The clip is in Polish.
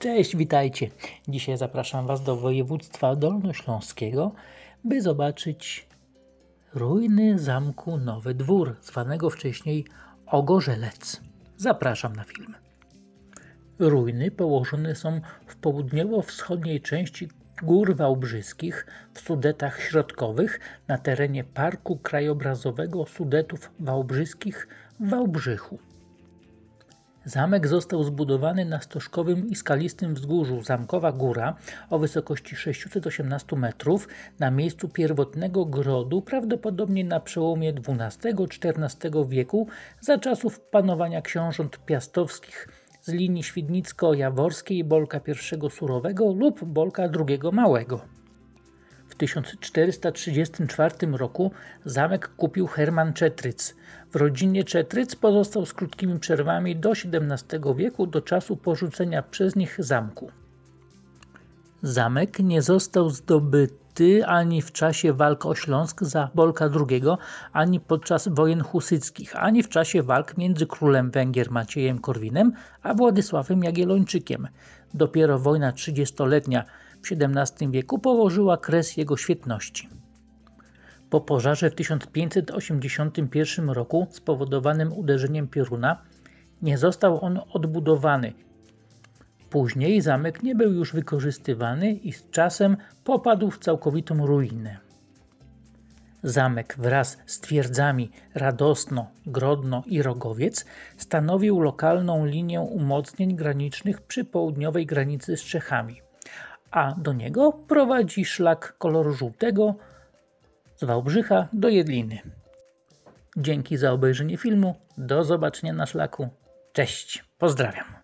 Cześć, witajcie. Dzisiaj zapraszam Was do województwa dolnośląskiego, by zobaczyć ruiny zamku Nowy Dwór, zwanego wcześniej Ogorzelec. Zapraszam na film. Ruiny położone są w południowo-wschodniej części Gór Wałbrzyskich w Sudetach Środkowych na terenie Parku Krajobrazowego Sudetów Wałbrzyskich w Wałbrzychu. Zamek został zbudowany na stożkowym i skalistym wzgórzu Zamkowa Góra o wysokości 618 metrów na miejscu pierwotnego grodu, prawdopodobnie na przełomie XII-XIV wieku za czasów panowania książąt piastowskich z linii Świdnicko-Jaworskiej Bolka I Surowego lub Bolka II Małego. W 1434 roku zamek kupił Herman Czetryc. W rodzinie Czetryc pozostał z krótkimi przerwami do XVII wieku, do czasu porzucenia przez nich zamku. Zamek nie został zdobyty ani w czasie walk o Śląsk za Bolka II, ani podczas wojen husyckich, ani w czasie walk między królem Węgier Maciejem Korwinem a Władysławem Jagiellończykiem. Dopiero wojna 30-letnia w XVII wieku położyła kres jego świetności. Po pożarze w 1581 roku spowodowanym uderzeniem pioruna nie został on odbudowany. Później zamek nie był już wykorzystywany i z czasem popadł w całkowitą ruinę. Zamek wraz z twierdzami Radosno, Grodno i Rogowiec stanowił lokalną linię umocnień granicznych przy południowej granicy z Czechami, a do niego prowadzi szlak koloru żółtego z Wałbrzycha do Jedliny. Dzięki za obejrzenie filmu, do zobaczenia na szlaku. Cześć, pozdrawiam.